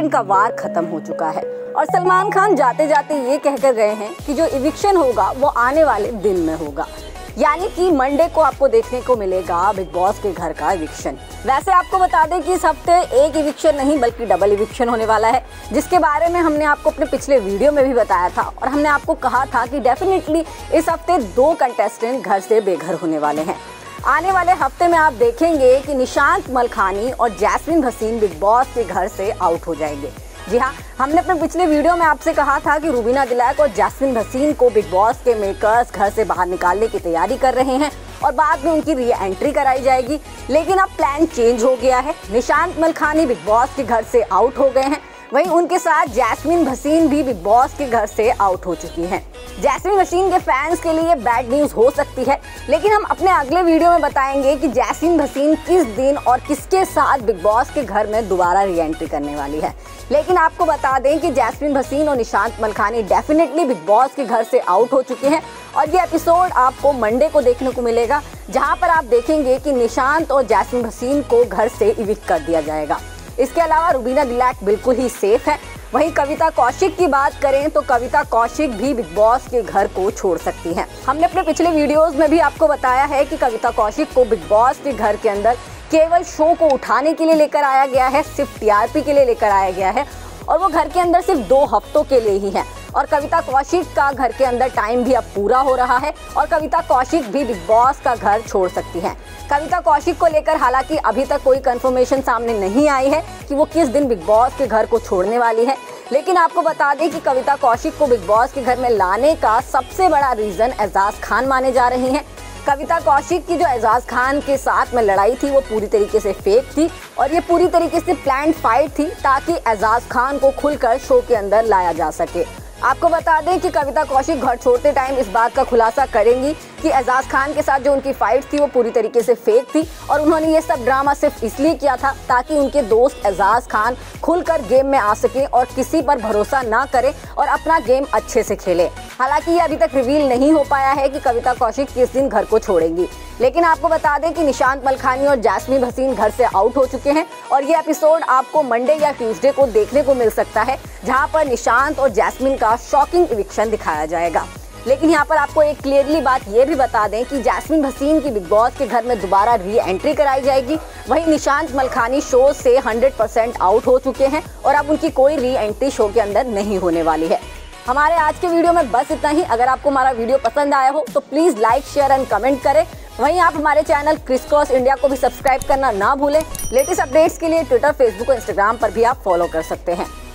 का वार खत्म हो चुका है और सलमान खान जाते जाते ये कहकर गए हैं कि जो इविक्शन होगा वो आने वाले दिन में होगा, यानी कि मंडे को आपको देखने को मिलेगा बिग बॉस के घर का इविक्शन। वैसे आपको बता दें कि इस हफ्ते एक इविक्शन नहीं बल्कि डबल इविक्शन होने वाला है, जिसके बारे में हमने आपको अपने पिछले वीडियो में भी बताया था और हमने आपको कहा था कि डेफिनेटली इस हफ्ते 2 कंटेस्टेंट घर से बेघर होने वाले हैं। आने वाले हफ्ते में आप देखेंगे कि निशांत मलखानी और जैस्मिन भसीन बिग बॉस के घर से आउट हो जाएंगे। जी हाँ, हमने अपने पिछले वीडियो में आपसे कहा था कि रुबीना दिलैक और जैस्मिन भसीन को बिग बॉस के मेकर्स घर से बाहर निकालने की तैयारी कर रहे हैं और बाद में उनकी री एंट्री कराई जाएगी, लेकिन अब प्लान चेंज हो गया है। निशांत मलखानी बिग बॉस के घर से आउट हो गए हैं, वहीं उनके साथ जैस्मिन भसीन भी बिग बॉस के घर से आउट हो चुकी हैं। जैस्मिन भसीन के फैंस के लिए बैड न्यूज़ हो सकती है, लेकिन हम अपने अगले वीडियो में बताएंगे कि जैस्मिन भसीन किस दिन और किसके साथ बिग बॉस के घर में दोबारा री एंट्री करने वाली है। लेकिन आपको बता दें कि जैस्मिन भसीन और Nishant Malkhani definitely Bigg Boss के घर से आउट हो चुके हैं और ये एपिसोड आपको मंडे को देखने को मिलेगा, जहां पर आप देखेंगे कि निशांत और जैस्मिन भसीन को घर से इविक्ट कर दिया जाएगा। इसके अलावा रुबीना दिलैक बिल्कुल ही सेफ है। वहीं कविता कौशिक की बात करें तो कविता कौशिक भी बिग बॉस के घर को छोड़ सकती हैं। हमने अपने पिछले वीडियोस में भी आपको बताया है कि कविता कौशिक को बिग बॉस के घर के अंदर केवल शो को उठाने के लिए लेकर आया गया है, सिर्फ टीआरपी के लिए लेकर आया गया है और वो घर के अंदर सिर्फ 2 हफ्तों के लिए ही है और कविता कौशिक का घर के अंदर टाइम भी अब पूरा हो रहा है और कविता कौशिक भी बिग बॉस का घर छोड़ सकती हैं। कविता कौशिक को लेकर हालांकि अभी तक कोई कंफर्मेशन सामने नहीं आई है कि वो किस दिन बिग बॉस के घर को छोड़ने वाली है, लेकिन आपको बता दें कि कविता कौशिक को बिग बॉस के घर में लाने का सबसे बड़ा रीज़न एजाज खान माने जा रही हैं। कविता कौशिक की जो एजाज खान के साथ में लड़ाई थी वो पूरी तरीके से फेक थी और ये पूरी तरीके से प्लान्ड फाइट थी ताकि एजाज खान को खुलकर शो के अंदर लाया जा सके। आपको बता दें कि कविता कौशिक घर छोड़ते टाइम इस बात का खुलासा करेंगी कि एजाज खान के साथ जो उनकी फाइट थी वो पूरी तरीके से फेक थी और उन्होंने ये सब ड्रामा सिर्फ इसलिए किया था ताकि उनके दोस्त एजाज खान खुलकर गेम में आ सके और किसी पर भरोसा ना करे और अपना गेम अच्छे से खेले। हालांकि ये अभी तक रिवील नहीं हो पाया है कि कविता कौशिक किस दिन घर को छोड़ेंगी, लेकिन आपको बता दें कि निशांत मलखानी और जैस्मिन भसीन घर से आउट हो चुके हैं और ये एपिसोड आपको मंडे या ट्यूसडे को देखने को मिल सकता है, जहां पर निशांत और जैस्मिन का शॉकिंग इविक्शन दिखाया जाएगा। लेकिन यहाँ पर आपको एक क्लियरली बात ये भी बता दें कि जैस्मिन भसीन की बिग बॉस के घर में दोबारा री एंट्री कराई जाएगी। वहीं निशांत मलखानी शो से 100% आउट हो चुके हैं और अब उनकी कोई री एंट्री शो के अंदर नहीं होने वाली है। हमारे आज के वीडियो में बस इतना ही। अगर आपको हमारा वीडियो पसंद आया हो तो please like, share and comment करें। वहीं आप हमारे चैनल क्रिस क्रॉस इंडिया को भी सब्सक्राइब करना ना भूलें। लेटेस्ट अपडेट्स के लिए ट्विटर, फेसबुक और इंस्टाग्राम पर भी आप फॉलो कर सकते हैं।